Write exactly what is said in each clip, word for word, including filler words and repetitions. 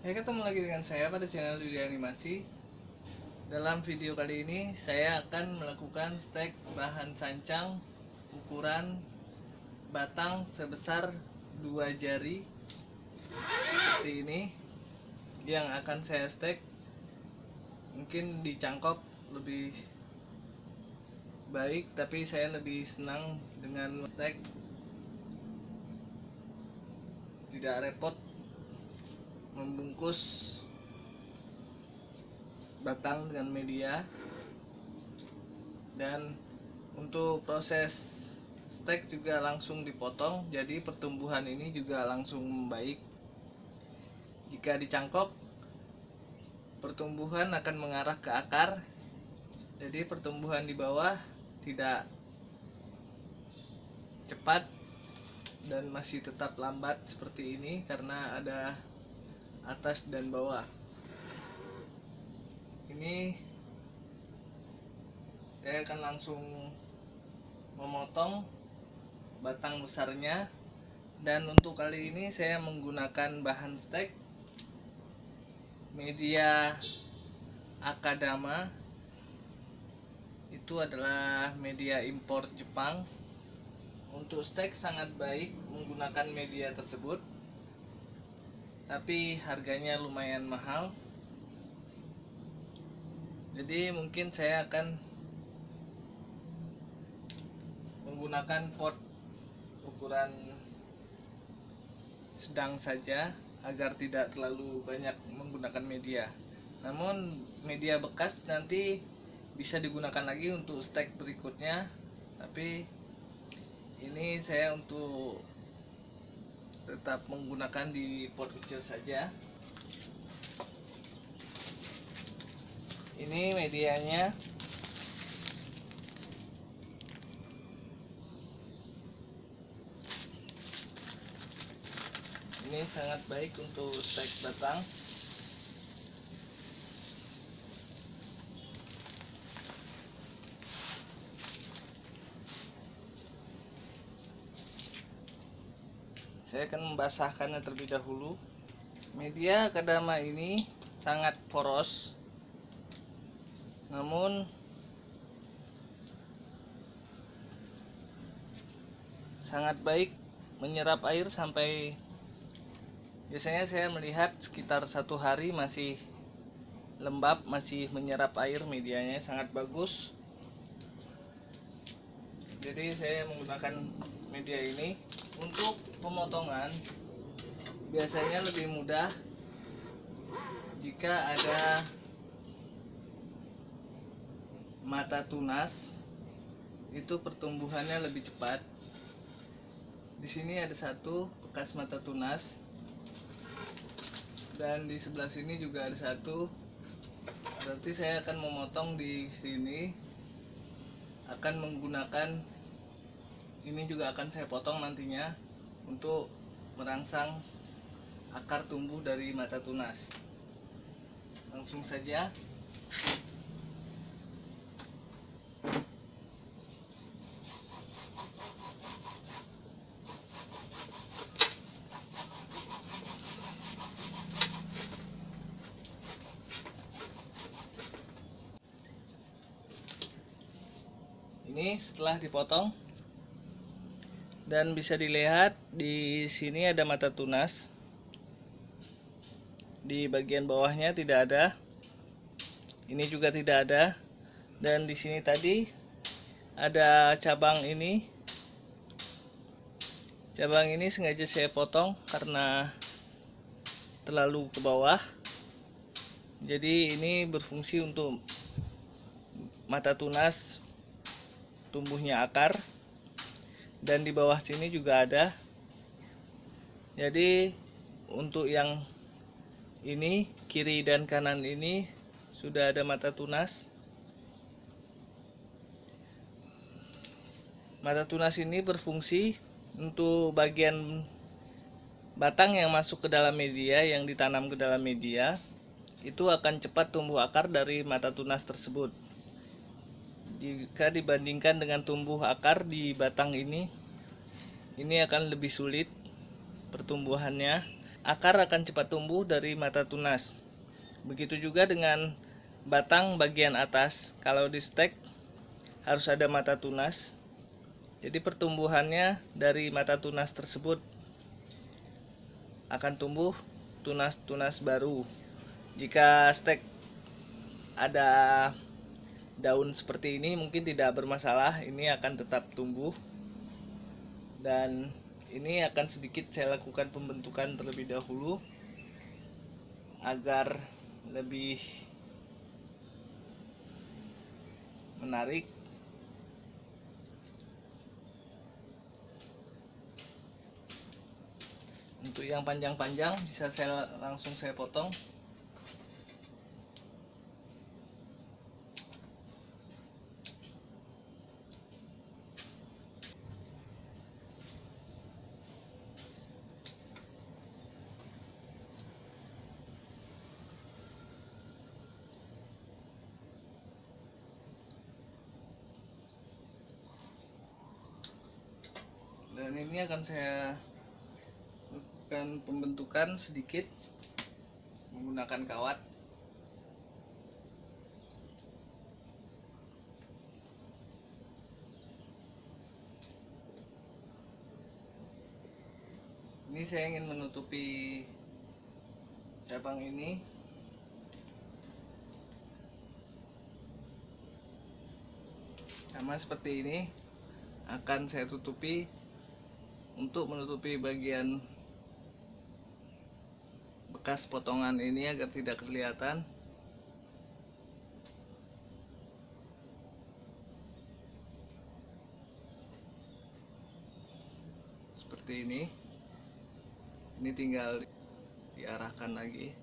Hai, ketemu lagi dengan saya pada channel Dunia Animasi. Dalam video kali ini saya akan melakukan stek bahan sancang ukuran batang sebesar dua jari seperti ini, yang akan saya stek. Mungkin dicangkok lebih baik, tapi saya lebih senang dengan stek tidak repot membungkus batang dengan media. Dan untuk proses stek juga langsung dipotong, jadi pertumbuhan ini juga langsung membaik. Jika dicangkok, pertumbuhan akan mengarah ke akar, jadi pertumbuhan di bawah tidak cepat dan masih tetap lambat seperti ini karena ada atas dan bawah. Ini saya akan langsung memotong batang besarnya, dan untuk kali ini saya menggunakan bahan stek media Akadama. Itu adalah media impor Jepang. Untuk stek sangat baik menggunakan media tersebut, tapi harganya lumayan mahal. Jadi mungkin saya akan menggunakan pot ukuran sedang saja agar tidak terlalu banyak menggunakan media. Namun media bekas nanti bisa digunakan lagi untuk stek berikutnya, tapi ini saya untuk tetap menggunakan di pot kecil saja. Ini medianya. Ini sangat baik untuk stek batang. Saya akan membasahkannya terlebih dahulu. Media Akadama ini sangat poros, namun sangat baik menyerap air sampai, biasanya saya melihat sekitar satu hari masih lembab, masih menyerap air. Medianya sangat bagus, jadi saya menggunakan media ini. Untuk pemotongan biasanya lebih mudah jika ada mata tunas, itu pertumbuhannya lebih cepat. Di sini ada satu bekas mata tunas, dan di sebelah sini juga ada satu. Berarti saya akan memotong di sini, akan menggunakan ini juga akan saya potong nantinya untuk merangsang akar tumbuh dari mata tunas. Langsung saja. Ini setelah dipotong, dan bisa dilihat di sini ada mata tunas, di bagian bawahnya tidak ada, ini juga tidak ada, dan di sini tadi ada cabang ini. Cabang ini sengaja saya potong karena terlalu ke bawah, jadi ini berfungsi untuk mata tunas tumbuhnya akar. Dan di bawah sini juga ada. Jadi untuk yang ini, kiri dan kanan ini sudah ada mata tunas. Mata tunas ini berfungsi untuk bagian batang yang masuk ke dalam media, yang ditanam ke dalam media, itu akan cepat tumbuh akar dari mata tunas tersebut. Jika dibandingkan dengan tumbuh akar di batang ini, ini akan lebih sulit pertumbuhannya. akar akan cepat tumbuh dari mata tunas. Begitu juga dengan batang bagian atas. Kalau di stek harus ada mata tunas. Jadi pertumbuhannya dari mata tunas tersebut akan tumbuh tunas-tunas baru. Jika stek ada daun seperti ini mungkin tidak bermasalah, ini akan tetap tumbuh. Dan ini akan sedikit saya lakukan pembentukan terlebih dahulu agar lebih menarik. Untuk yang panjang-panjang bisa saya langsung saya potong. Dan ini akan saya lakukan pembentukan sedikit menggunakan kawat. Ini saya ingin menutupi cabang ini. Sama seperti ini akan saya tutupi untuk menutupi bagian bekas potongan ini agar tidak kelihatan. Seperti ini. Ini tinggal diarahkan lagi.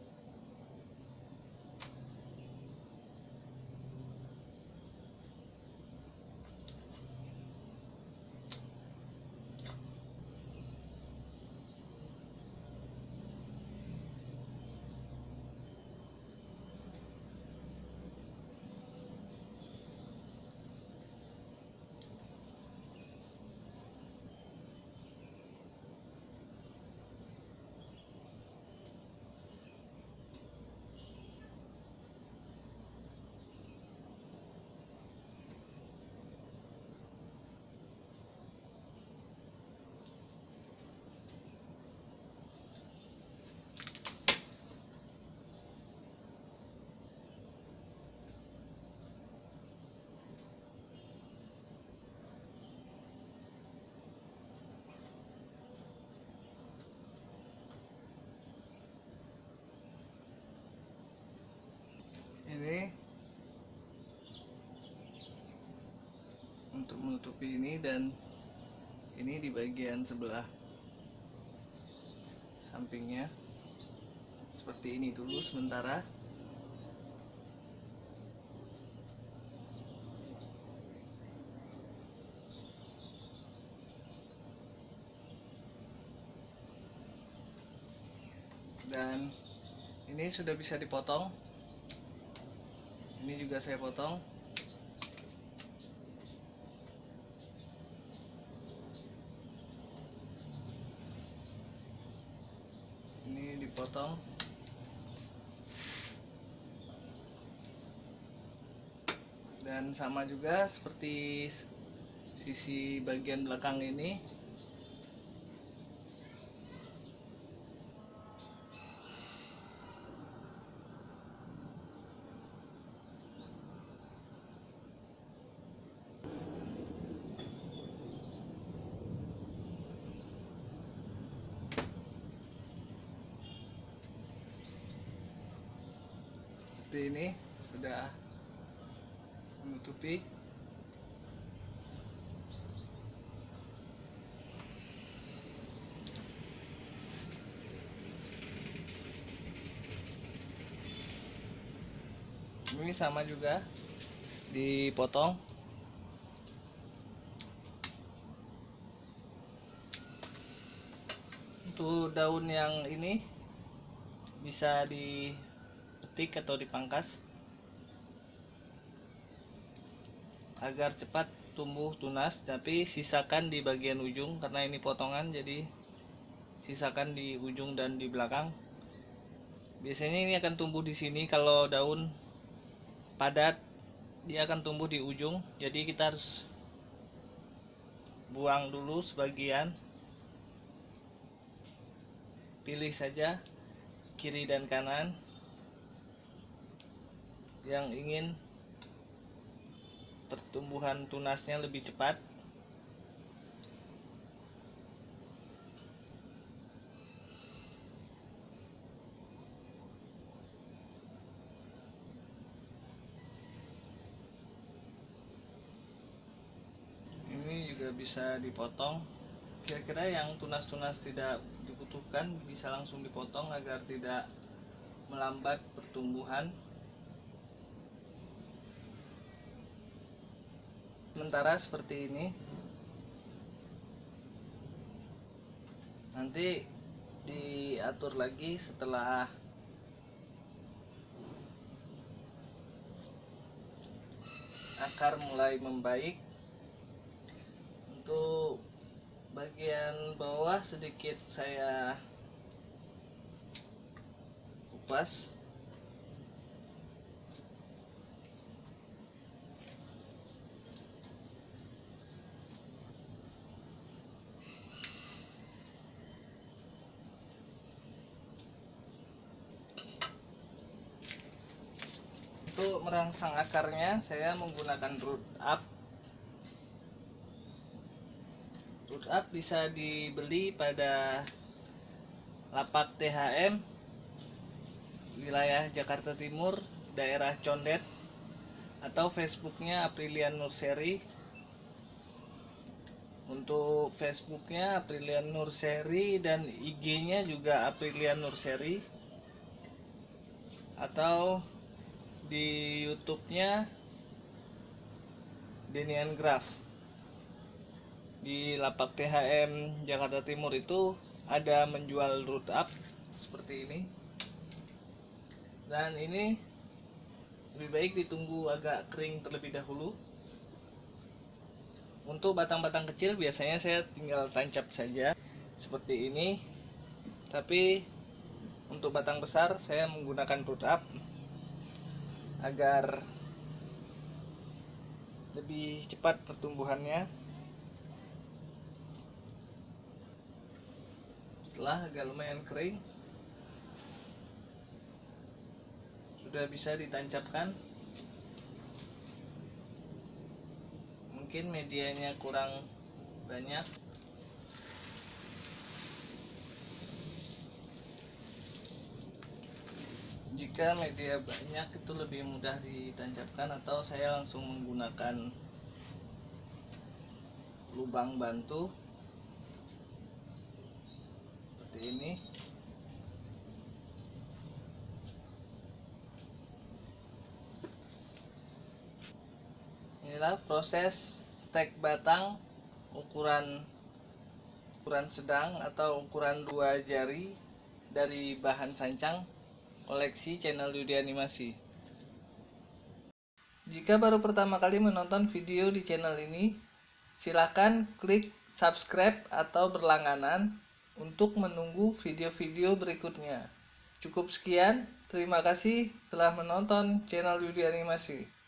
Ini untuk menutupi ini, dan ini di bagian sebelah sampingnya seperti ini dulu sementara. Dan ini sudah bisa dipotong. Ini juga saya potong. Ini dipotong. Dan sama juga seperti sisi bagian belakang ini. Seperti ini sudah menutupi. Ini sama juga dipotong. Untuk daun yang ini bisa dipetik atau dipangkas agar cepat tumbuh tunas, tapi sisakan di bagian ujung karena ini potongan, jadi sisakan di ujung dan di belakang. Biasanya ini akan tumbuh di sini. Kalau daun padat dia akan tumbuh di ujung, jadi kita harus buang dulu sebagian. Pilih saja kiri dan kanan yang ingin pertumbuhan tunasnya lebih cepat. Ini juga bisa dipotong. Kira-kira yang tunas-tunas tidak dibutuhkan bisa langsung dipotong agar tidak melambat pertumbuhan. Sementara seperti ini. Nanti diatur lagi setelah akar mulai membaik. Untuk bagian bawah sedikit saya kupas. Untuk merangsang akarnya saya menggunakan root up. Root up bisa dibeli pada lapak T H M wilayah Jakarta Timur, daerah Condet, atau Facebooknya Aprilian Nursery. Untuk Facebooknya Aprilian Nursery dan I G-nya juga Aprilian Nursery, atau di YouTube-nya Denian Graf. Di lapak T H M Jakarta Timur itu ada menjual root up seperti ini. Dan ini lebih baik ditunggu agak kering terlebih dahulu. Untuk batang-batang kecil biasanya saya tinggal tancap saja seperti ini. Tapi untuk batang besar saya menggunakan root up agar lebih cepat pertumbuhannya. Setelah agak lumayan kering, sudah bisa ditancapkan. Mungkin medianya kurang banyak. Jika media banyak itu lebih mudah ditancapkan, atau saya langsung menggunakan lubang bantu seperti ini. Inilah proses stek batang ukuran ukuran sedang atau ukuran dua jari dari bahan sancang koleksi channel Yudi Animasi. Jika baru pertama kali menonton video di channel ini, silakan klik subscribe atau berlangganan untuk menunggu video-video berikutnya. Cukup sekian, terima kasih telah menonton channel Yudi Animasi.